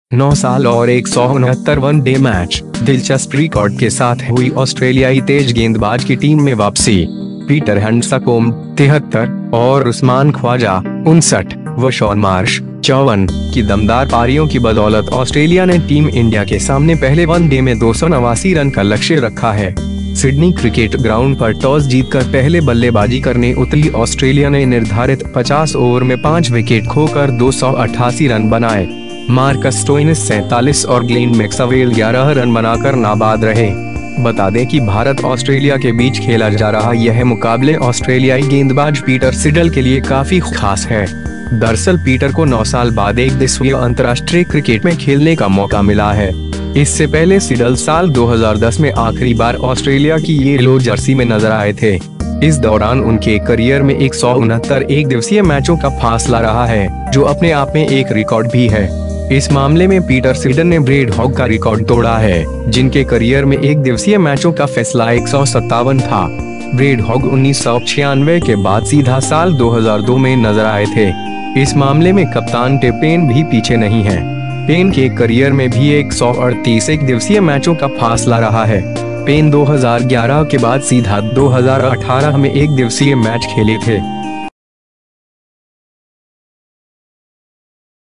9 साल और 169 one day match, दिलचस्प रिकॉर्ड के साथ हुई ऑस्ट्रेलियाई तेज गेंदबाज की टीम में वापसी। पीटर हैंडसकॉम्ब 73 और उस्मान ख्वाजा 59 व शॉन मार्श 54 की दमदार पारियों की बदौलत ऑस्ट्रेलिया ने टीम इंडिया के सामने पहले वनडे में 289 रन का लक्ष्य रखा है। सिडनी क्रिकेट ग्राउंड पर टॉस जीतकर पहले बल्लेबाजी करने उतरी ऑस्ट्रेलिया ने निर्धारित 50 ओवर में 5 विकेट खोकर 288 रन बनाए। मार्कस स्टोइनिस 47 और ग्लेन मैक्सवेल 11 रन बनाकर नाबाद रहे। बता दें कि भारत ऑस्ट्रेलिया के बीच खेला जा रहा यह मुकाबले ऑस्ट्रेलियाई गेंदबाज पीटर सिडल के लिए काफी खास है। दरअसल पीटर को 9 साल बाद एक दिवसीय अंतर्राष्ट्रीय क्रिकेट में खेलने का मौका मिला है। इससे पहले सिडल साल 2010 में आखिरी बार ऑस्ट्रेलिया की येलो जर्सी में नजर आए थे। इस दौरान उनके करियर में 169 एक दिवसीय मैचों का फासला रहा है, जो अपने आप में एक रिकॉर्ड भी है। इस मामले में पीटर सिडल ने ब्रेड हॉग का रिकॉर्ड तोड़ा है, जिनके करियर में एक दिवसीय मैचों का फैसला 157 था। ब्रेड हॉग 1996 के बाद सीधा साल 2002 में नजर आए थे। इस मामले में कप्तान टिम पेन भी पीछे नहीं है। पेन के करियर में भी 138 एक दिवसीय मैचों का फासला रहा है। पेन 2011 के बाद सीधा 2018 में एक दिवसीय मैच खेले थे।